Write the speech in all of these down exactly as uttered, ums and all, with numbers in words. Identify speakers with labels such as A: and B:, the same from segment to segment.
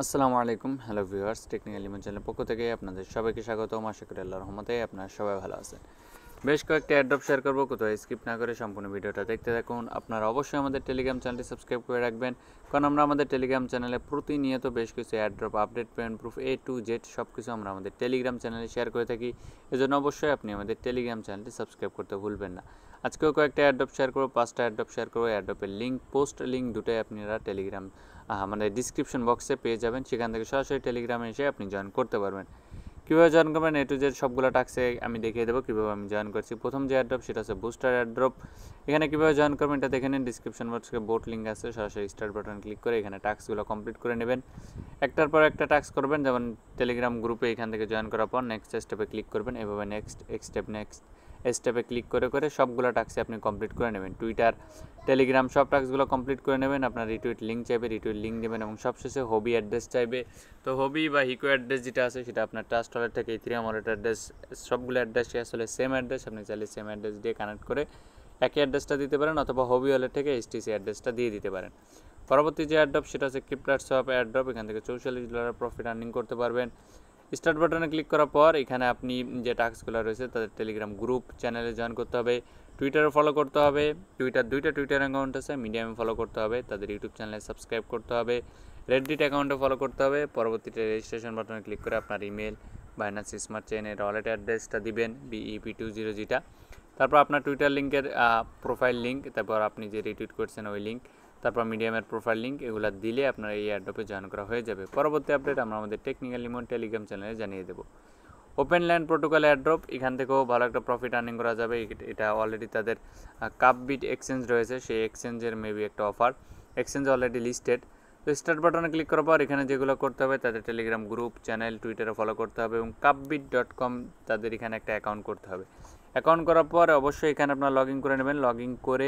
A: আসসালামু আলাইকুম hello viewers technical Limon চ্যানেলের পক্ষ থেকে আপনাদের সবাইকে স্বাগতম। আশা করি আল্লাহর রহমতে আপনারা সবাই ভালো আছেন। বেশ কয়েকটি অ্যাড্রপ শেয়ার করবো, কোথাও স্কিপ না করে সম্পূর্ণ ভিডিওটা দেখতে থাকুন। আপনারা অবশ্যই আমাদের টেলিগ্রাম চ্যানেলটি সাবস্ক্রাইব করে রাখবেন, কারণ আমরা আমাদের টেলিগ্রাম চ্যানেলে প্রতিনিয়ত বেশ কিছু airdrop update payment proof A to Z সব কিছু আমরা আমাদের টেলিগ্রাম চ্যানেলে শেয়ার করে থাকি। এজন্য অবশ্যই আপনি আমাদের টেলিগ্রাম চ্যানেলটি সাবস্ক্রাইব করতে ভুলবেন না। আজকেও কয়েকটা অ্যাড্রপ শেয়ার করবো, পাঁচটা অ্যাড্রপ শেয়ার করবো। অ্যাড্রপের লিঙ্ক, পোস্ট লিঙ্ক দুটোই আপনারা টেলিগ্রাম মানে ডিসক্রিপশন বক্সে পেয়ে যাবেন। সেখান থেকে সরাসরি টেলিগ্রামে এসে আপনি জয়েন করতে পারবেন। কীভাবে জয়েন করবেন এ টু জেড সবগুলো টাস্কে আমি দেখিয়ে দেবো কীভাবে আমি জয়েন করছি। প্রথম যে অ্যাড্রপ সেটা হচ্ছে বুস্টার অ্যাড্রপ। এখানে কীভাবে জয়েন করবেন এটা দেখে নিন, ডিসক্রিপশন বক্সে বোট লিঙ্ক আছে, সরাসরি স্টার্ট বাটন ক্লিক করে এখানে টাস্কগুলো কমপ্লিট করে নেবেন। একটার পর একটা টাস্ক করবেন, যেমন টেলিগ্রাম গ্রুপে এখান থেকে জয়েন করার পর নেক্সট স্টেপে ক্লিক করবেন। এভাবে নেক্সট স্টেপ নেক্সট স্টেপে ক্লিক করে করে সবগুলো টাস্কে আপনি কমপ্লিট করে নেবেন। টুইটার, টেলিগ্রাম সব টাস্কগুলো কমপ্লিট করে নেবেন। আপনার রিটুইট লিঙ্ক চাইবে, রিটুইট লিঙ্ক দেবেন এবং সবশেষে হবি অ্যাড্রেস চাইবে। তো হবি বা হিকো অ্যাড্রেস যেটা আছে সেটা আপনার ট্রাস্ট ওয়ালেট থেকে ইথেরিয়াম ওয়ালেট অ্যাড্রেস, সবগুলো অ্যাড্রেসই আসলে সেম অ্যাড্রেস। আপনি চাইলে সেম অ্যাড্রেস দিয়ে কানেক্ট করে একই অ্যাড্রেসটা দিতে পারেন, অথবা হবি ওয়ালেট থেকে এইচটিসি অ্যাড্রেসটা দিয়ে দিতে পারেন। পরবর্তী যে অ্যাড্রপ সেটা হচ্ছে ক্রিপ্টার শপ অ্যাড্রপ। এখান থেকে চৌচল্লিশ ডলার প্রফিট আর্নিং করতে পারবেন। স্টার্ট বাটনে ক্লিক করার পর এখানে আপনি যে টাস্কগুলো রয়েছে তাদের টেলিগ্রাম গ্রুপ চ্যানেলে জয়েন করতে হবে, টুইটারে ফলো করতে হবে। টুইটার দুইটা টুইটার অ্যাকাউন্ট আছে, মিডিয়ামে ফলো করতে হবে, তাদের ইউটিউব চ্যানেলে সাবস্ক্রাইব করতে হবে, রেডিট অ্যাকাউন্টে ফলো করতে হবে। পরবর্তীতে রেজিস্ট্রেশন বাটনে ক্লিক করে আপনার ইমেল, বাইন্যান্স স্মার্ট চেইনের ওয়ালেট অ্যাড্রেসটা দিবেন, বিইপি টু জিরো যেটা। তারপর আপনার টুইটার লিঙ্কের প্রোফাইল লিঙ্ক, তারপর আপনি যে রিটুইট করছেন ওই লিঙ্ক, তারপর মিডিয়ামের প্রোফাইল লিঙ্ক, এগুলো দিলে আপনার এই অ্যাড্রপে জয়েন করা হয়ে যাবে। পরবর্তী আপডেট আমরা আমাদের টেকনিক্যাল লিমন টেলিগ্রাম চ্যানেলে জানিয়ে দেবো। ওপেন ল্যান্ড প্রোটোকল অ্যাড্রপ, এখান থেকেও ভালো একটা প্রফিট আর্নিং করা যাবে। এটা অলরেডি তাদের কাপবিট এক্সচেঞ্জ রয়েছে, সেই এক্সচেঞ্জের মেবি একটা অফার, এক্সচেঞ্জ অলরেডি লিস্টেড। তো স্টার্ট বাটনে ক্লিক করার পর এখানে যেগুলো করতে হবে তাদের টেলিগ্রাম গ্রুপ চ্যানেল, টুইটারে ফলো করতে হবে এবং কাপবিট ডট কম তাদের এখানে একটা অ্যাকাউন্ট করতে হবে। অ্যাকাউন্ট করার পর অবশ্যই এখানে আপনার লগ ইন করে নেবেন। লগ ইন করে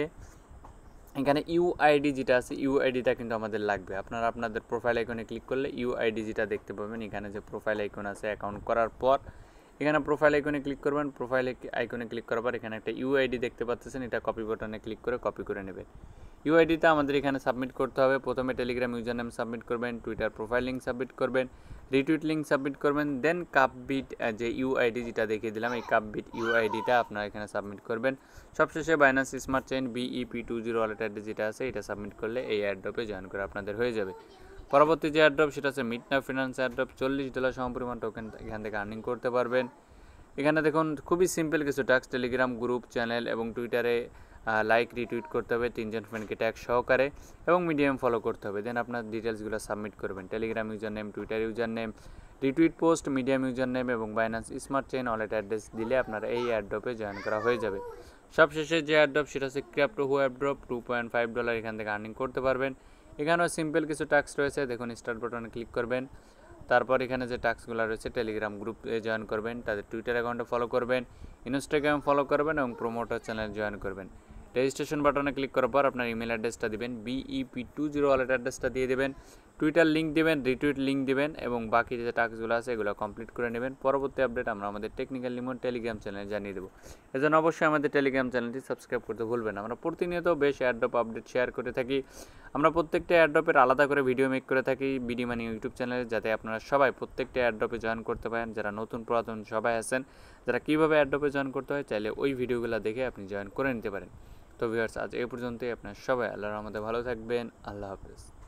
A: এখানে ইউআইডি যেটা আছে ইউআইডিটা কিন্তু আমাদের লাগবে। আপনারা আপনাদের প্রোফাইল আইকনে ক্লিক করলে ইউআইডি যেটা দেখতে পাবেন, এখানে যে প্রোফাইল আইকন আছে অ্যাকাউন্ট করার পর এখানে প্রোফাইল আইকনে ক্লিক করবেন। প্রোফাইল আইকনে ক্লিক করার পর এখানে একটা ইউআইডি দেখতে পাচ্ছেন, এটা কপি বাটনে ক্লিক করে কপি করে নেবেন। ইউআইডিটা আমাদের এখানে সাবমিট করতে হবে। প্রথমে টেলিগ্রাম ইউজার নেম সাবমিট করবেন, টুইটার প্রোফাইল লিঙ্ক সাবমিট করবেন, রিটুইট লিঙ্ক সাবমিট করবেন, দেন কাপবিট যে ইউআইডি যেটা দেখিয়ে দিলাম এই কাপবিট ইউআইডিটা আপনারা এখানে সাবমিট করবেন। সবশেষে Binance smart chain BEP two zero wallet address যেটা আছে এটা সাবমিট করলে এই অ্যাড্রপে জয়েন করে আপনাদের হয়ে যাবে। পরবর্তী যে অ্যাড্রপ সেটা হচ্ছে মিটনাও ফিনান্স অ্যাড্রপ। চল্লিশ ডলার সমপরিমাণ টোকেন এখান থেকে আর্নিং করতে পারবেন। এখানে দেখুন খুবই সিম্পল কিছু টাস্ক, টেলিগ্রাম গ্রুপ চ্যানেল এবং টুইটারে লাইক রিটুইট করতে হবে তিনজন ফ্রেন্ডকে ট্যাগ সহকারে এবং মিডিয়াম ফলো করতে হবে। দেন আপনার ডিটেলসগুলো সাবমিট করবেন, Telegram user name, Twitter user name, retweet post, Medium user name এবং Binance smart chain wallet address দিলে আপনার এই অ্যাড্রপে জয়েন করা হয়ে যাবে। সবশেষে যে অ্যাড্রপ সেটা হচ্ছে ক্রিপ্টো হু airdrop, two point five dollar এখান থেকে আর্নিং করতে পারবেন। এখানেও সিম্পল কিছু টাস্ক রয়েছে, দেখুন স্টার্ট বাটনে ক্লিক করবেন। তারপর এখানে যে টাস্কগুলো রয়েছে টেলিগ্রাম গ্রুপে জয়েন করবেন, তাদের টুইটার অ্যাকাউন্টে ফলো করবেন, ইনস্টাগ্রাম ফলো করবেন এবং প্রোমোটার চ্যানেল জয়েন করবেন। রেজিস্ট্রেশন বাটনে ক্লিক করার পর আপনার ইমেল অ্যাড্রেসটা দিবেন, বিইপি টু জিরো ওয়ালেট অ্যাড্রেসটা দিয়ে দেবেন, টুইটার লিঙ্ক দেবেন, রিটুইট লিঙ্ক দেবেন এবং বাকি যে টাস্কগুলো আছে এগুলো কমপ্লিট করে নেবেন। পরবর্তী আপডেট আমরা আমাদের টেকনিক্যাল লিমন টেলিগ্রাম চ্যানেলে জানিয়ে দেবো। এজন্য অবশ্যই আমাদের টেলিগ্রাম চ্যানেলটি সাবস্ক্রাইব করতে ভুলবেন। আমরা প্রতিনিয়ত বেশ অ্যাড্রপ আপডেট শেয়ার করে থাকি। আমরা প্রত্যেকটা অ্যাড্রপের আলাদা করে ভিডিও মেক করে থাকি বিডি মানি ইউটিউব চ্যানেলে, যাতে আপনারা সবাই প্রত্যেকটা অ্যাড্রপে জয়েন করতে পারেন। যারা নতুন পুরাতন সবাই আছেন, যারা কীভাবে অ্যাড্রপে জয়েন করতে হয় চাইলে ওই ভিডিওগুলো দেখে আপনি জয়েন করে নিতে পারেন। তো ভিউয়ার্স আজ এই পর্যন্তই। আপনার সবাই আল্লাহর রহমতে ভালো থাকবেন। আল্লাহ হাফেজ।